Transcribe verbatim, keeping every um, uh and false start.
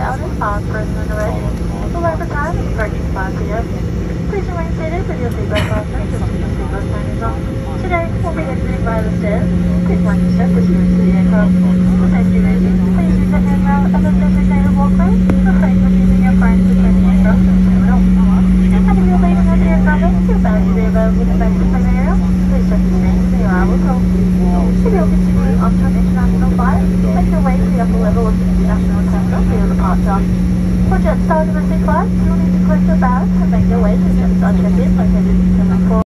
out is five person ready. The local time is approaching five p m. Please remain seated with your seatbelt fastened until the seatbelt sign is on. Today, we'll be exiting via the stairs. Please watch your step as you exit the aircraft. For safety reasons, please use the handrail as a designated walkway. Refrain from using your phone to turn the aircraft in terminal. And if you're leaving with the aircraft, your bag will be available in the back of the area. Please check the screen for your arrival call. If you're continuing onto an international flight, make your way to the upper level of the international terminal for your departure. For Jetstar domestic flights, you'll need to collect your bag and make your way to Jetstar check-in located in